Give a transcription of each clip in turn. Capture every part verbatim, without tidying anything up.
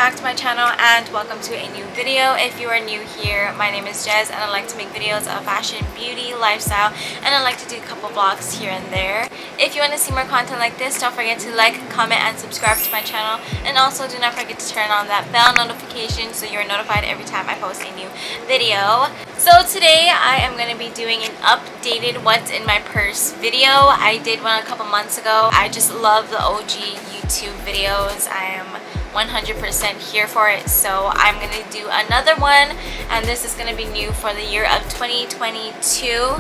back to my channel and welcome to a new video. If you are new here, my name is Jez and I like to make videos of fashion, beauty, lifestyle, and I like to do a couple vlogs here and there. If you want to see more content like this, don't forget to like, comment, and subscribe to my channel, and also do not forget to turn on that bell notification so you're notified every time I post a new video. So today I am going to be doing an updated what's in my purse video. I did one a couple months ago. I just love the O G YouTube videos. I am one hundred percent here for it, so I'm going to do another one, and this is going to be new for the year of twenty twenty-two.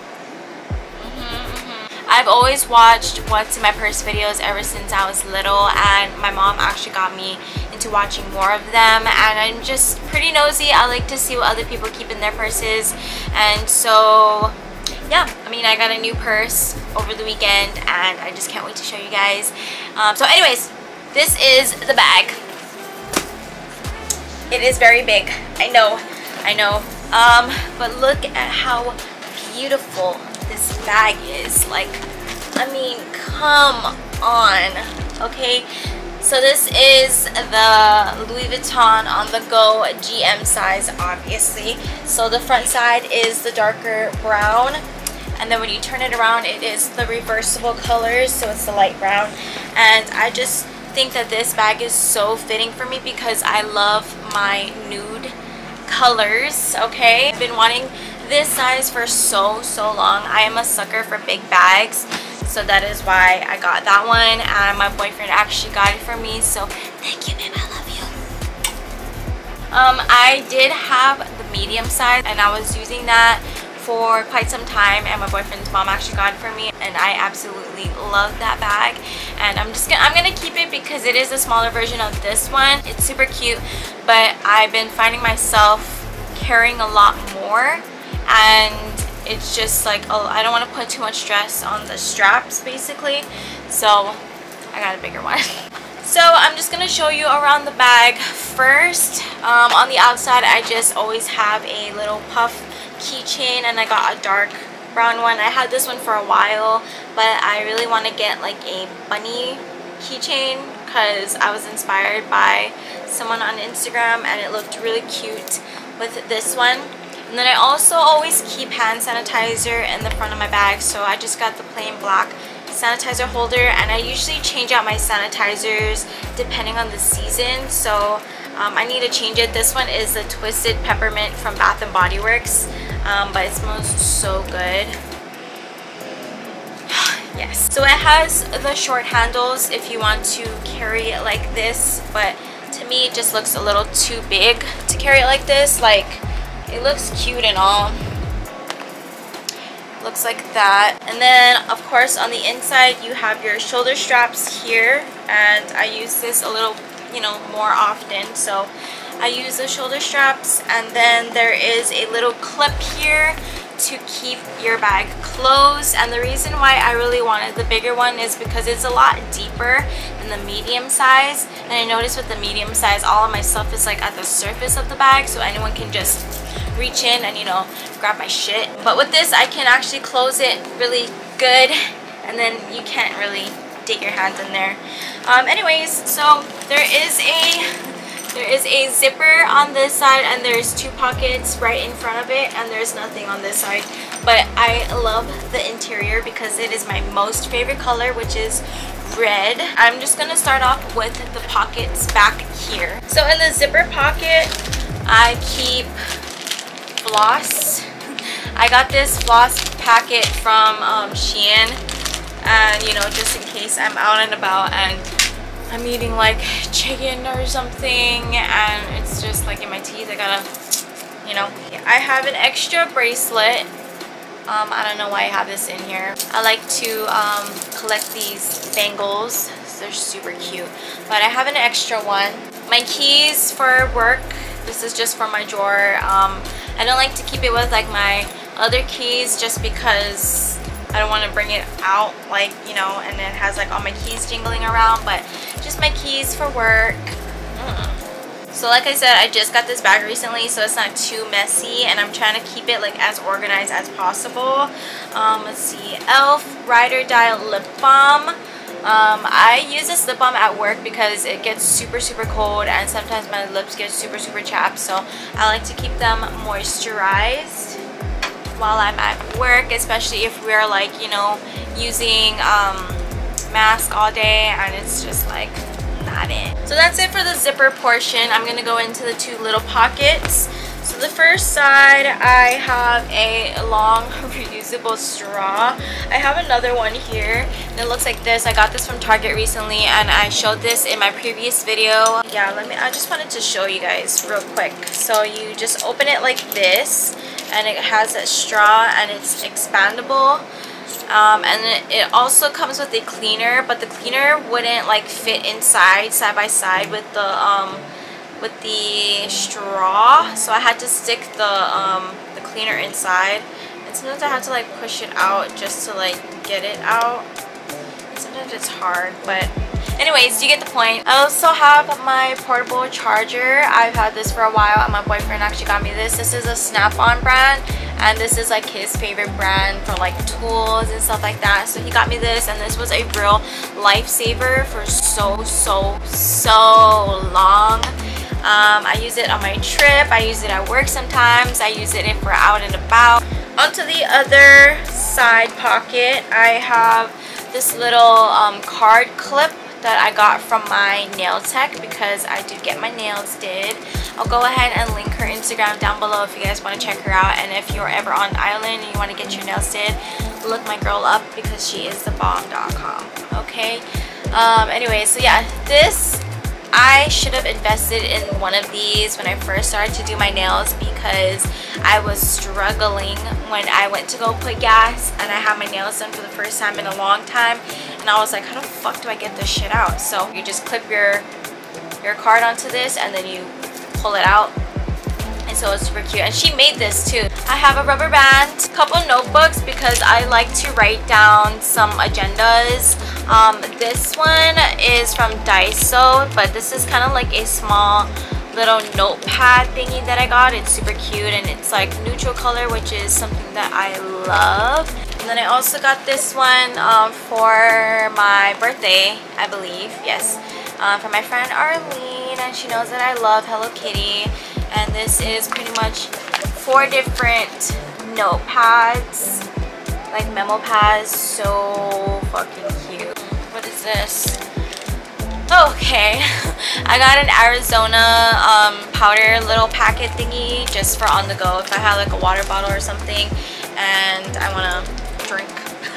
I've always watched what's in my purse videos ever since I was little, and my mom actually got me into watching more of them, and I'm just pretty nosy. I like to see what other people keep in their purses, and so yeah, I mean, I got a new purse over the weekend and I just can't wait to show you guys. Um, so anyways, this is the bag. It is very big, I know, I know, um, but look at how beautiful this bag is. Like, I mean, come on, okay? So this is the Louis Vuitton on the go G M size, obviously. So the front side is the darker brown, and then when you turn it around, it is the reversible colors, so it's the light brown. And I just think that this bag is so fitting for me because I love my nude colors, okay? I've been wanting this size for so so long. I am a sucker for big bags, so that is why I got that one, and my boyfriend actually got it for me, so thank you, babe, I love you. um I did have the medium size and I was using that for quite some time, and my boyfriend's mom actually got it for me, and I absolutely love that bag. And I'm just gonna I'm gonna keep it because it is a smaller version of this one. It's super cute, but I've been finding myself carrying a lot more, and it's just like, oh, I don't want to put too much stress on the straps basically, so I got a bigger one. So I'm just gonna show you around the bag first. Um, on the outside, I just always have a little puff keychain, and I got a dark brown one. I had this one for a while, but I really want to get like a bunny keychain because I was inspired by someone on Instagram and it looked really cute with this one. And then I also always keep hand sanitizer in the front of my bag, so I just got the plain black sanitizer holder, and I usually change out my sanitizers depending on the season, so um, I need to change it. This one is the Twisted Peppermint from Bath and Body Works, um, but it smells so good. Yes, so it has the short handles if you want to carry it like this, but to me it just looks a little too big to carry it like this. Like, it looks cute and all. Looks like that. And then of course on the inside you have your shoulder straps here, and I use this a little, you know, more often, so I use the shoulder straps. And then there is a little clip here to keep your bag closed, and the reason why I really wanted the bigger one is because it's a lot deeper than the medium size, and I noticed with the medium size all of my stuff is like at the surface of the bag, so anyone can just reach in and, you know, grab my shit. But with this I can actually close it really good, and then you can't really dig your hands in there. Um, anyways, so there is a There is a zipper on this side, and there's two pockets right in front of it, and there's nothing on this side. But I love the interior because it is my most favorite color, which is red. I'm just gonna start off with the pockets back here. So in the zipper pocket, I keep floss. I got this floss packet from um, Shein, and you know, just in case I'm out and about and I'm eating like chicken or something and it's just like in my teeth, I gotta, you know. I have an extra bracelet. Um, I don't know why I have this in here. I like to um, collect these bangles. They're super cute. But I have an extra one. My keys for work. This is just for my drawer. Um, I don't like to keep it with like my other keys just because I don't want to bring it out, like, you know, and it has like all my keys jingling around, but just my keys for work. Mm. So like I said, I just got this bag recently, so it's not too messy, and I'm trying to keep it like as organized as possible. Um, let's see, e l f Ride or Die lip balm. Um, I use this lip balm at work because it gets super super cold and sometimes my lips get super super chapped, so I like to keep them moisturized while I'm at work, especially if we're like, you know, using um, mask all day and it's just like not it. So that's it for the zipper portion. I'm gonna go into the two little pockets. So the first side, I have a long reusable straw. I have another one here and it looks like this. I got this from Target recently and I showed this in my previous video. Yeah, let me, I just wanted to show you guys real quick. So you just open it like this and it has a straw and it's expandable. Um, and it also comes with a cleaner, but the cleaner wouldn't like fit inside side by side with the um, with the straw, so I had to stick the um, the cleaner inside, and sometimes I have to like push it out just to like get it out. Sometimes it's hard, but anyways, you get the point. I also have my portable charger. I've had this for a while and my boyfriend actually got me this. This is a Snap-on brand and this is like his favorite brand for like tools and stuff like that. So he got me this and this was a real lifesaver for so so so long. Um, I use it on my trip, I use it at work sometimes, I use it if we're out and about. Onto the other side pocket, I have this little um, card clip that I got from my nail tech because I do get my nails did. I'll go ahead and link her Instagram down below if you guys want to check her out, and if you're ever on the island and you want to get your nails did, look my girl up because she is the bomb dot com. Okay, um, anyway, so yeah, this I should have invested in one of these when I first started to do my nails because I was struggling when I went to go put gas and I had my nails done for the first time in a long time, and I was like, how the fuck do I get this shit out? So you just clip your your card onto this and then you pull it out, and so it's super cute. And she made this too. I have a rubber band, a couple notebooks because I like to write down some agendas. Um, this one is from Daiso, but this is kind of like a small little notepad thingy that I got. It's super cute and it's like neutral color, which is something that I love. And then I also got this one um, for my birthday, I believe. Yes, uh, from my friend Arlene, and she knows that I love Hello Kitty. And this is pretty much four different notepads, like memo pads. So fucking cute. What is this? Okay, I got an Arizona um, powder little packet thingy just for on the go if I have like a water bottle or something and I want to drink.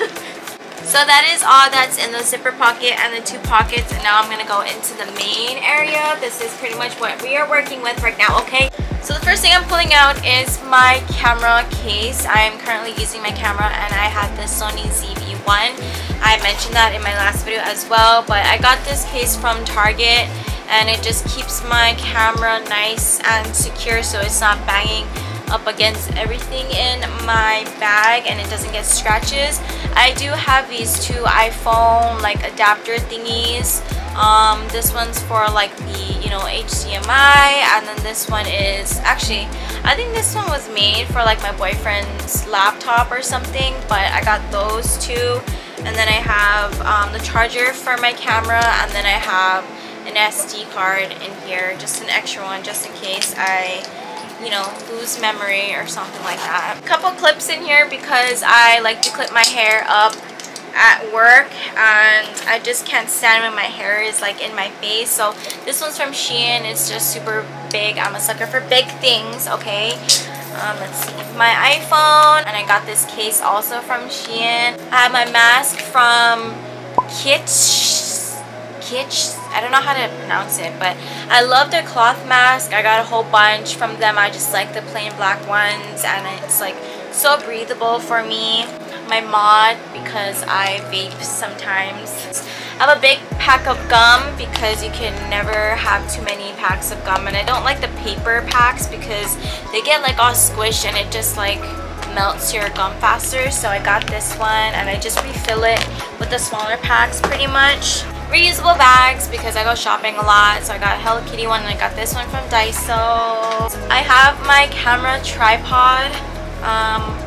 So that is all that's in the zipper pocket and the two pockets, and now I'm going to go into the main area. This is pretty much what we are working with right now, okay? So the first thing I'm pulling out is my camera case. I am currently using my camera and I have the Sony Z V one. I mentioned that in my last video as well, but I got this case from Target and it just keeps my camera nice and secure so it's not banging up against everything in my bag and it doesn't get scratches. I do have these two iPhone like adapter thingies. Um, this one's for like the, you know, H D M I, and then this one is actually, I think this one was made for like my boyfriend's laptop or something, but I got those two. And then I have um, the charger for my camera, and then I have an S D card in here, just an extra one just in case I, you know, lose memory or something like that. A couple clips in here because I like to clip my hair up at work and I just can't stand when my hair is like in my face. So this one's from Shein. It's just super big. I'm a sucker for big things, okay? Um, let's see, my iPhone, and I got this case also from Shein. I have my mask from Kitsch. Kitsch. I don't know how to pronounce it, but I love their cloth mask. I got a whole bunch from them. I just like the plain black ones, and it's like so breathable for me. My mod because I vape sometimes. I have a big pack of gum because you can never have too many packs of gum, and I don't like the paper packs because they get like all squished and it just like melts your gum faster. So I got this one and I just refill it with the smaller packs pretty much. Reusable bags because I go shopping a lot, so I got a Hello Kitty one and I got this one from Daiso. I have my camera tripod. Um,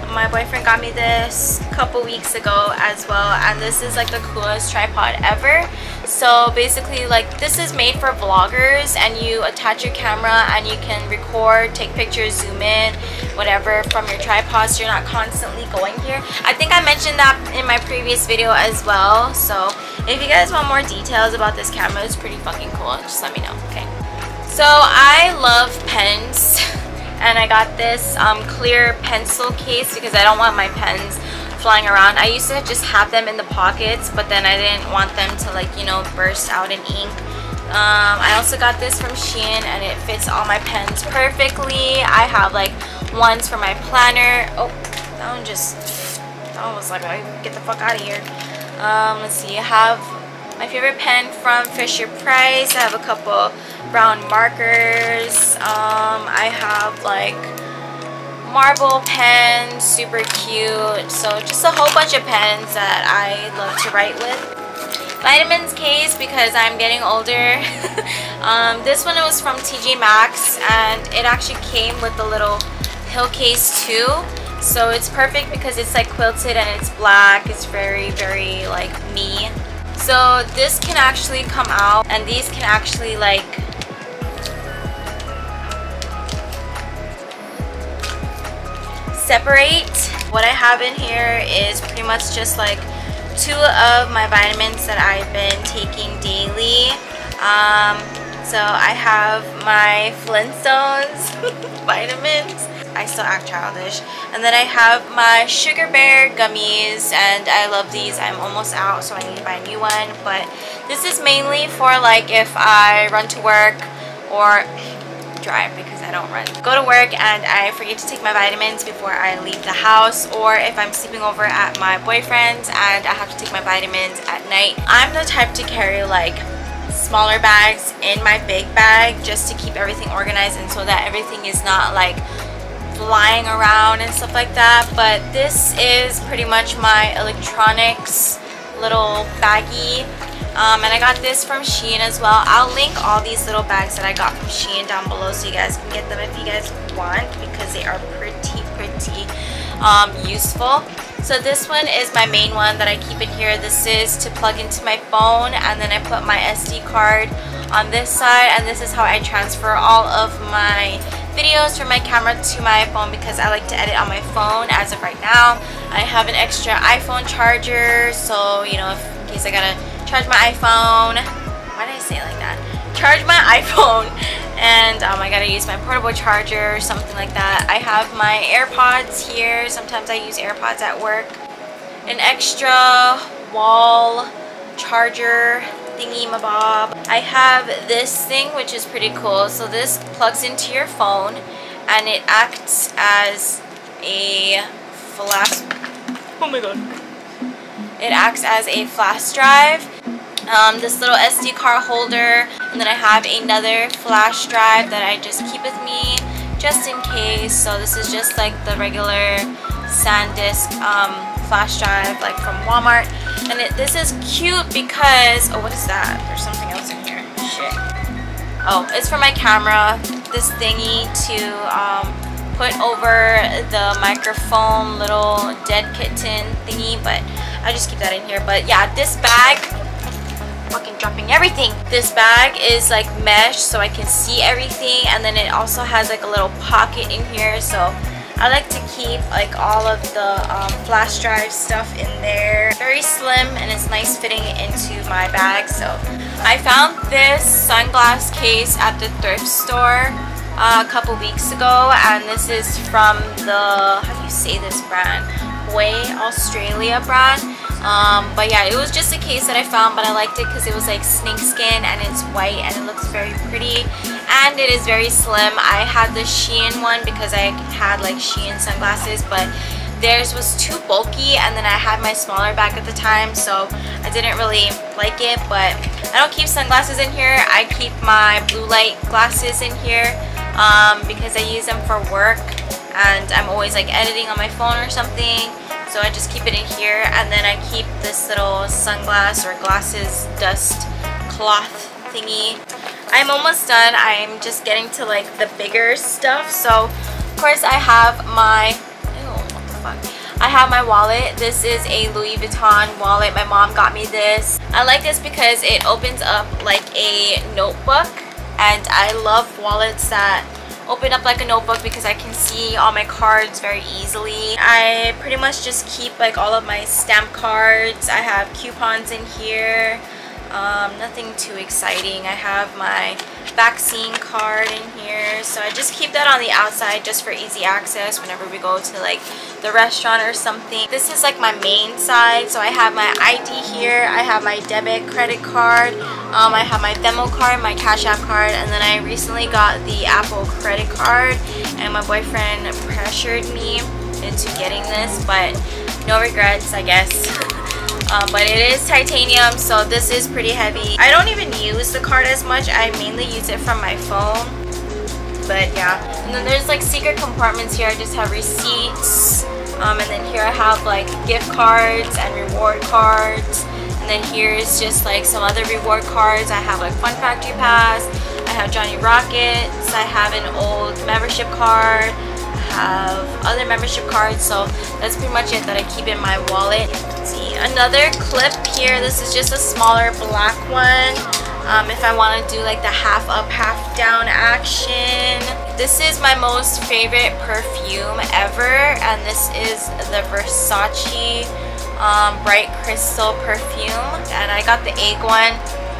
My boyfriend got me this a couple weeks ago as well, and this is like the coolest tripod ever. So basically, like, this is made for vloggers, and you attach your camera and you can record, take pictures, zoom in, whatever from your tripod, so you're not constantly going here. I think I mentioned that in my previous video as well. So if you guys want more details about this camera, it's pretty fucking cool. Just let me know, okay? So I love pens. And I got this um, clear pencil case because I don't want my pens flying around. I used to just have them in the pockets, but then I didn't want them to, like, you know, burst out in ink. Um, I also got this from Shein, and it fits all my pens perfectly. I have like ones for my planner. Oh, that one just, that one was like, get the fuck out of here. Um, let's see, I have my favorite pen from Fisher Price. I have a couple brown markers. Um, I have like marble pens, super cute. So just a whole bunch of pens that I love to write with. Vitamins case because I'm getting older. um, this one was from T J Maxx, and it actually came with a little pill case too. So it's perfect because it's like quilted and it's black. It's very, very like me. So this can actually come out, and these can actually like separate. What I have in here is pretty much just like two of my vitamins that I've been taking daily. Um, so I have my Flintstones vitamins. I still act childish. And then I have my Sugar Bear gummies, and I love these. I'm almost out, so I need to buy a new one. But this is mainly for like if I run to work or drive, because I don't run. Go to work and I forget to take my vitamins before I leave the house, or if I'm sleeping over at my boyfriend's and I have to take my vitamins at night. I'm the type to carry like smaller bags in my big bag just to keep everything organized, and so that everything is not like flying around and stuff like that. But this is pretty much my electronics little baggie. Um, and I got this from Shein as well. I'll link all these little bags that I got from Shein down below so you guys can get them if you guys want, because they are pretty, pretty um, useful. So this one is my main one that I keep in here. This is to plug into my phone, and then I put my S D card on this side, and this is how I transfer all of my videos from my camera to my phone, because I like to edit on my phone as of right now. I have an extra iPhone charger, so you know, if, in case I gotta charge my iPhone. Why did I say it like that? Charge my iPhone, and um, I gotta use my portable charger or something like that. I have my AirPods here. Sometimes I use AirPods at work. An extra wall charger thingy mabob. I have this thing which is pretty cool. So this plugs into your phone, and it acts as a flash. Oh my god. It acts as a flash drive. Um, this little S D card holder, and then I have another flash drive that I just keep with me just in case. So this is just like the regular SanDisk um, flash drive, like from Walmart. And it, this is cute because, oh, what is that? There's something else in here. Shit. Oh, it's for my camera. This thingy to um, put over the microphone little dead kitten thingy, but I just keep that in here. But yeah, this bag, fucking dropping everything. This bag is like mesh, so I can see everything, and then it also has like a little pocket in here, so I like to keep like all of the um, flash drive stuff in there. Very slim, and it's nice fitting into my bag. So I found this sunglass case at the thrift store uh, a couple weeks ago, and this is from the, how do you say this brand? Way Australia brand. Um, but yeah, it was just a case that I found, but I liked it because it was like snakeskin and it's white and it looks very pretty, and it is very slim. I had the Shein one because I had like Shein sunglasses, but theirs was too bulky, and then I had my smaller bag at the time, so I didn't really like it. But I don't keep sunglasses in here. I keep my blue light glasses in here um, because I use them for work, and I'm always like editing on my phone or something, so I just keep it in here. And then I keep this little sunglass or glasses dust cloth thingy. I'm almost done. I'm just getting to like the bigger stuff. So of course I have my, ew, what the fuck? I have my wallet. This is a Louis Vuitton wallet. My mom got me this. I like this because it opens up like a notebook, and I love wallets that open up like a notebook because I can see all my cards very easily. I pretty much just keep like all of my stamp cards. I have coupons in here. Um, nothing too exciting. I have my vaccine card in here, so I just keep that on the outside just for easy access whenever we go to like the restaurant or something. This is like my main side, so I have my I D here, I have my debit credit card, um, I have my Venmo card, my Cash App card, and then I recently got the Apple credit card, and my boyfriend pressured me into getting this, but no regrets, I guess. Um, but it is titanium, so this is pretty heavy. I don't even use the card as much. I mainly use it from my phone. But yeah. And then there's like secret compartments here. I just have receipts. Um, and then here I have like gift cards and reward cards. And then here's just like some other reward cards. I have like Fun Factory Pass. I have Johnny Rockets. I have an old membership card. Have other membership cards, so that's pretty much it that I keep in my wallet. Let's see, another clip here. This is just a smaller black one. Um, if I want to do like the half up, half down action. This is my most favorite perfume ever, and this is the Versace um, Bright Crystal perfume, and I got the egg one.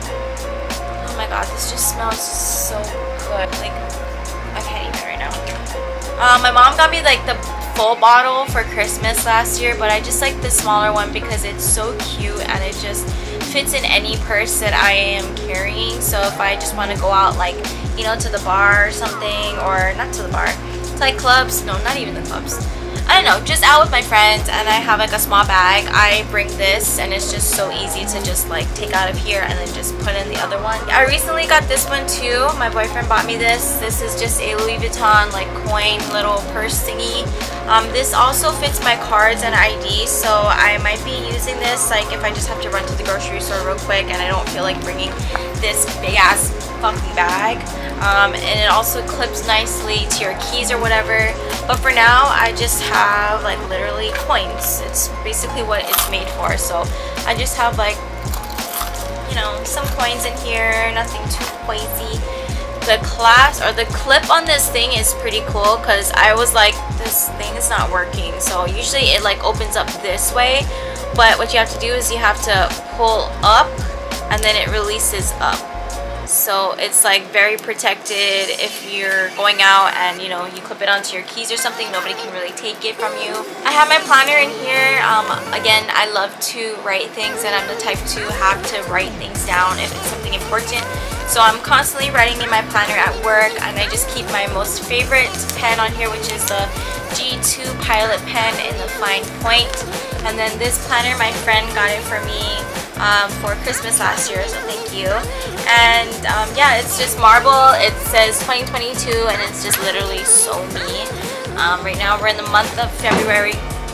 Oh my god, this just smells so good. Like, I can't even right now. Um, my mom got me like the full bottle for Christmas last year, but I just like the smaller one because it's so cute and it just fits in any purse that I am carrying. So if I just want to go out, like, you know, to the bar or something, or not to the bar, to like clubs, no, not even the clubs, I don't know, just out with my friends, and I have like a small bag, I bring this, and it's just so easy to just like take out of here and then just put in the other one. I recently got this one too. My boyfriend bought me this. This is just a Louis Vuitton like coin little purse thingy. Um, this also fits my cards and I D, so I might be using this like if I just have to run to the grocery store real quick and I don't feel like bringing this big ass fucking bag. Um, and it also clips nicely to your keys or whatever, but for now I just have like literally coins. It's basically what it's made for, so I just have like, you know, some coins in here, nothing too crazy. The clasp or the clip on this thing is pretty cool because I was like, this thing is not working, so usually it like opens up this way, but what you have to do is you have to pull up and then it releases up. So it's like very protected if you're going out and, you know, you clip it onto your keys or something, nobody can really take it from you. I have my planner in here. Um, again, I love to write things, and I'm the type to have to write things down if it's something important. So I'm constantly writing in my planner at work, and I just keep my most favorite pen on here, which is the G two Pilot pen in the fine point. And then this planner, my friend got it for me um, for Christmas last year, so thank you. And um, yeah, it's just marble. It says twenty twenty-two, and it's just literally so me. Um, right now we're in the month of February.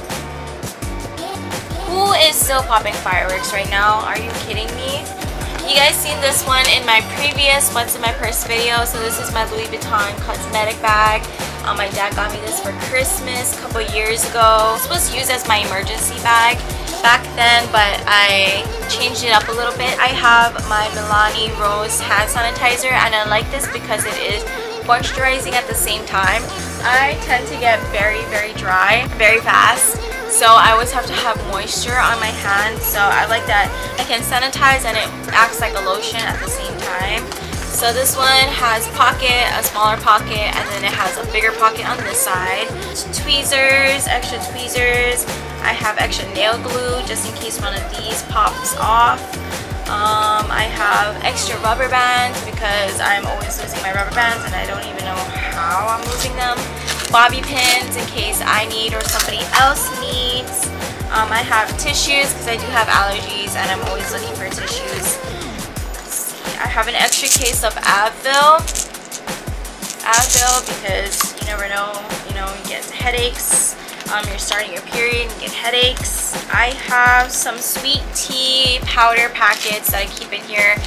Who is still popping fireworks right now? Are you kidding me? You guys seen this one in my previous What's in My Purse video. So this is my Louis Vuitton cosmetic bag. Um, my dad got me this for Christmas a couple years ago. This was used as my emergency bag back then, but I changed it up a little bit. I have my Milani Rose hand sanitizer, and I like this because it is moisturizing at the same time. I tend to get very, very dry very fast, so I always have to have moisture on my hands. So I like that I can sanitize and it acts like a lotion at the same time. So this one has pocket, a smaller pocket, and then it has a bigger pocket on this side. Tweezers, extra tweezers. I have extra nail glue just in case one of these pops off. Um, I have extra rubber bands because I'm always losing my rubber bands and I don't even know how I'm losing them. Bobby pins in case I need or somebody else needs. Um, I have tissues because I do have allergies and I'm always looking for tissues. Let's see. I have an extra case of Advil. Advil because you never know, you know, you get headaches. Um, you're starting your period and get headaches. I have some sweet tea powder packets that I keep in here.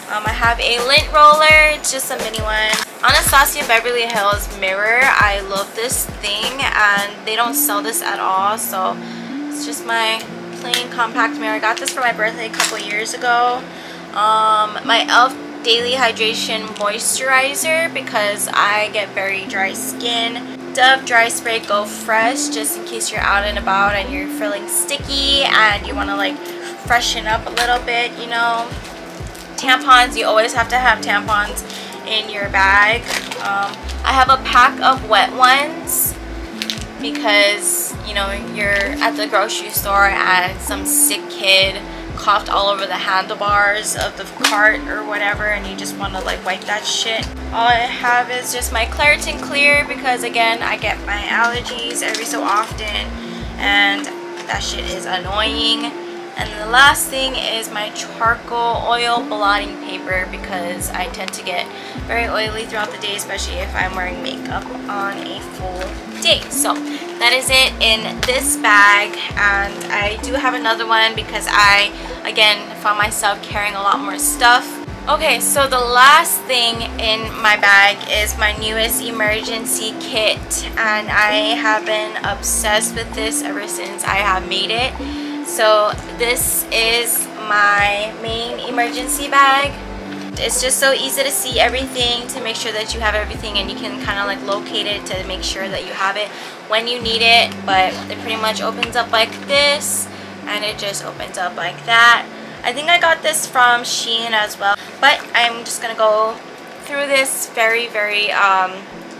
Um, I have a lint roller. It's just a mini one. Anastasia Beverly Hills mirror. I love this thing, and they don't sell this at all, so it's just my plain compact mirror. I got this for my birthday a couple years ago. Um, my e l f Daily Hydration Moisturizer, because I get very dry skin. Dove Dry Spray Go Fresh, just in case you're out and about and you're feeling sticky and you want to like freshen up a little bit, you know. Tampons, you always have to have tampons in your bag. Um, I have a pack of wet ones because, you know, you're at the grocery store and some sick kid coughed all over the handlebars of the cart or whatever, and you just want to like wipe that shit. All I have is just my Claritin Clear, because again, I get my allergies every so often and that shit is annoying. And the last thing is my charcoal oil blotting paper, because I tend to get very oily throughout the day, especially if I'm wearing makeup on a full day. So that is it in this bag, and I do have another one because I again found myself carrying a lot more stuff. Okay, so the last thing in my bag is my newest emergency kit, and I have been obsessed with this ever since I have made it. So this is my main emergency bag. It's just so easy to see everything, to make sure that you have everything, and you can kind of like locate it to make sure that you have it when you need it. But it pretty much opens up like this, and it just opens up like that. I think I got this from Shein as well, but I'm just gonna go through this very very um,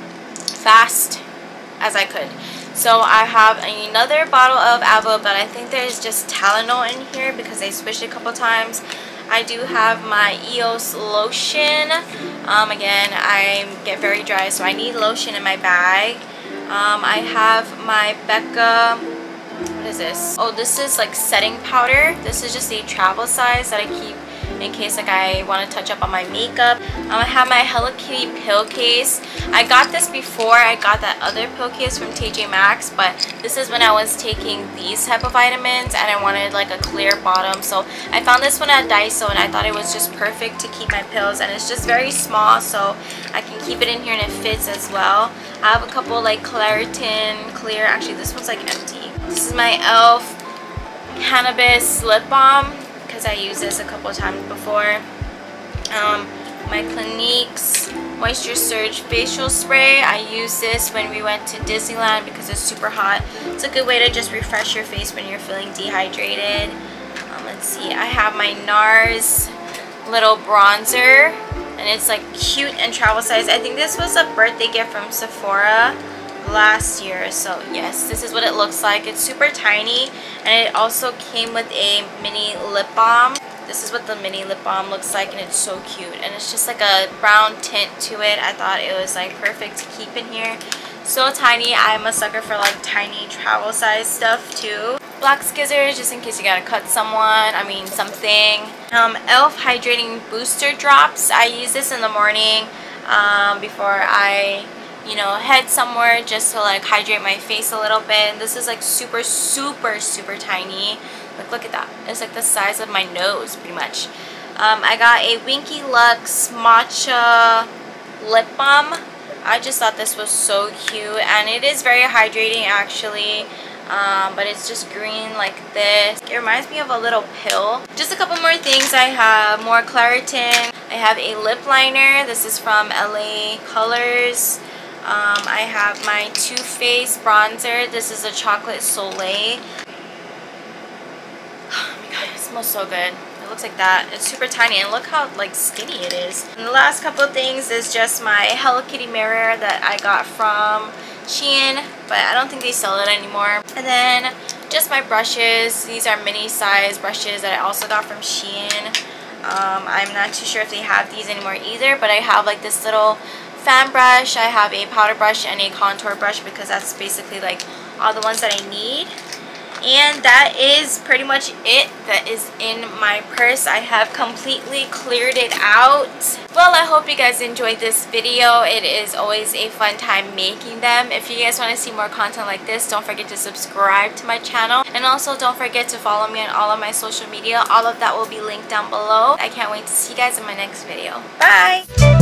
fast as I could. So I have another bottle of Avo, but I think there's just Tylenol in here because I switched it a couple times. I do have my E O S lotion. Um, again, I get very dry, so I need lotion in my bag. Um, I have my Becca, what is this? Oh, this is like setting powder. This is just a travel size that I keep in case like I want to touch up on my makeup. Um, I have my Hello Kitty pill case. I got this before I got that other pill case from T J Maxx, but this is when I was taking these type of vitamins and I wanted like a clear bottom. So I found this one at Daiso, and I thought it was just perfect to keep my pills, and it's just very small, so I can keep it in here and it fits as well. I have a couple like Claritin Clear. Actually, this one's like empty. This is my e l f Cannabis Lip Balm, because I used this a couple times before. Um, my Clinique's Moisture Surge Facial Spray. I used this when we went to Disneyland because it's super hot. It's a good way to just refresh your face when you're feeling dehydrated. Um, let's see, I have my NARS little bronzer, and it's like cute and travel size. I think this was a birthday gift from Sephora last year. So yes, this is what it looks like. It's super tiny, and it also came with a mini lip balm. This is what the mini lip balm looks like, and it's so cute, and it's just like a brown tint to it. I thought it was like perfect to keep in here. So tiny. I'm a sucker for like tiny travel size stuff too. Black scissors, just in case you gotta cut someone, I mean something. um, e l f Hydrating Booster Drops. I use this in the morning um, before I you know head somewhere, just to like hydrate my face a little bit. And this is like super super super tiny. Like, look at that. It's like the size of my nose pretty much. um, I got a Winky Lux Matcha lip balm. I just thought this was so cute, and it is very hydrating actually. Um, but it's just green like this. It reminds me of a little pill. Just a couple more things. I have more Claritin. I have a lip liner. This is from L A Colors. Um, I have my Too Faced bronzer. This is a Chocolate Soleil. Oh my god, it smells so good. It looks like that. It's super tiny, and look how like skinny it is. And the last couple of things is just my Hello Kitty mirror that I got from Shein, but I don't think they sell it anymore. And then just my brushes. These are mini size brushes that I also got from Shein. Um, I'm not too sure if they have these anymore either, but I have like this little fan brush. I have a powder brush and a contour brush because that's basically like all the ones that I need. And that is pretty much it that is in my purse. I have completely cleared it out. Well, I hope you guys enjoyed this video. It is always a fun time making them. If you guys want to see more content like this, don't forget to subscribe to my channel. And also don't forget to follow me on all of my social media. All of that will be linked down below. I can't wait to see you guys in my next video. Bye!